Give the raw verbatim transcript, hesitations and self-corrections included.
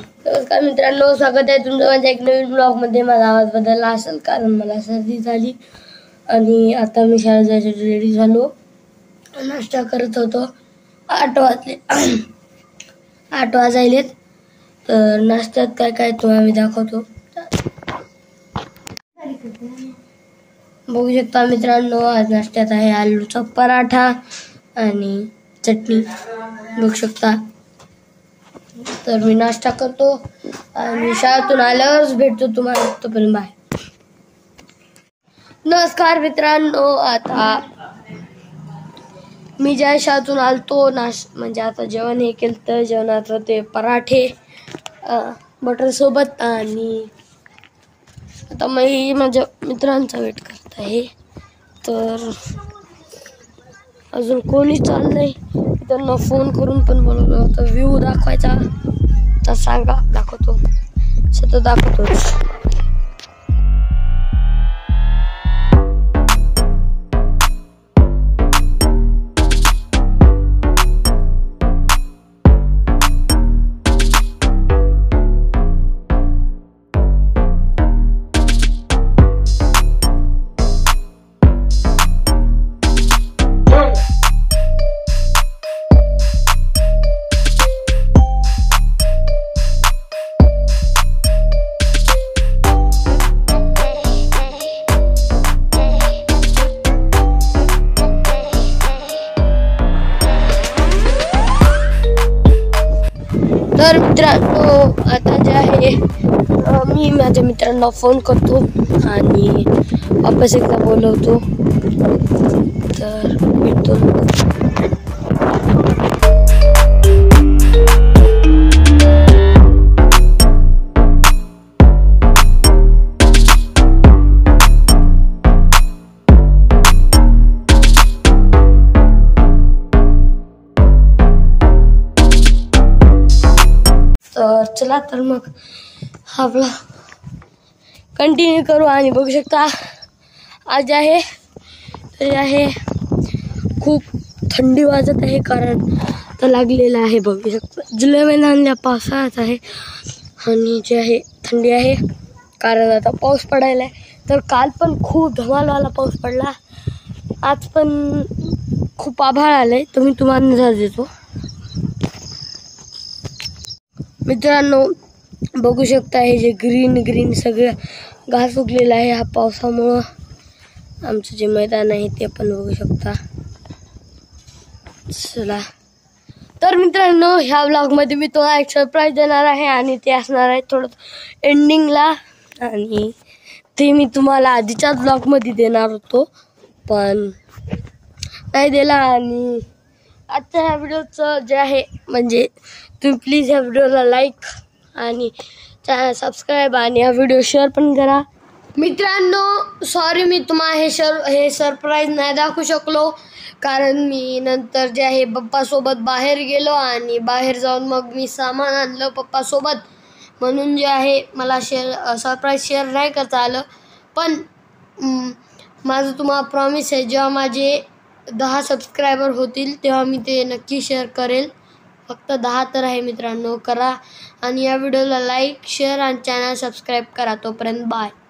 नमस्कार मित्रांनो, स्वागत आहे तुमचं माझ्या एक नवीन ब्लॉगमध्ये। माझा आवाज बदलला असेल कारण मला सर्दी झाली आणि आता मी शाळेत जायसाठी रेडी झालो। नाश्ता करत होतो। आठ वाजले आठ वाजायलेत तर नाश्त्यात काय काय तुम्हाला मी दाखवतो। बघू शकता मित्रांनो, आज नाश्त्यात आहे आलूचा पराठा आणि चटणी। बघू शकता। तर मी नाश्ता करतो आणि शाळेतून आल्यावरच भेटतो तुम्हाला। तोपर्यंत बाय। नमस्कार मित्रांनो, आता मी ज्या शाळेतून आलतो नाश म्हणजे आता जेवण हे केलं तर जेवणात होते पराठे बटर सोबत आणि आता मी माझ्या मित्रांचा वेट करत आहे। तर अजून कोणी चाललंय, त्यांना फोन करून पण बोलवलं होतं। व्ह्यू दाखवायचा तर सांगा, दाखवतो सतत दाखवतोच। तर मित्रांनो, आता जे आहे मी माझ्या मित्रांना फोन करतो आणि वापस एकदा बोलवतो। तर भेटतो। तर चला, तर मग हा ब्लॉग कंटिन्यू करू आणि बघू शकता आज आहे तर आहे खूप थंडी वाजत आहे कारण तर लागलेला आहे। बघू शकता जुलै महिन्यातल्या पावसाळ्यात आहे आणि जे आहे थंडी आहे कारण आता पाऊस पडायला आहे। तर काल पण खूप धमालवाला पाऊस पडला, आज पण खूप आभाळ आलंय। तर मी तुम्हाला नजर देतो। मित्रांनो बघू शकता हे जे ग्रीन ग्रीन सगळं घास उगलेला आहे हा पावसामुळं। आमचं जे मैदान आहे ते पण बघू शकता। चला, तर मित्रांनो ह्या व्लॉगमध्ये मी तुम्हाला एक सरप्राईज देणार आहे आणि ते असणार आहे थोडं एंडिंगला आणि ते मी तुम्हाला आधीच्याच व्लॉगमध्ये देणार होतो पण नाही दिला। आणि आजच्या ह्या व्हिडिओचं जे आहे म्हणजे तुम्ही प्लीज ह्या व्हिडिओला लाईक आणि चॅनल सबस्क्राईब आणि हा व्हिडिओ शेअर पण करा। मित्रांनो सॉरी मी तुम्हाला हे शर हे सरप्राईज नाही दाखवू शकलो कारण मी नंतर जे आहे पप्पासोबत बाहेर गेलो आणि बाहेर जाऊन मग मी सामान आणलं पप्पासोबत, म्हणून जे आहे मला शेअर सरप्राईज शेअर नाही करता आलं। पण माझं तुम्हाला प्रॉमिस आहे, जेव्हा माझे दहा सबस्क्रायबर होतील तेव्हा मी ते नक्की शेअर करेल। फक्त दहा तर आहे मित्रांनो, करा आणि या व्हिडिओला लाईक शेअर आणि चॅनल सबस्क्राईब करा। तोपर्यंत बाय।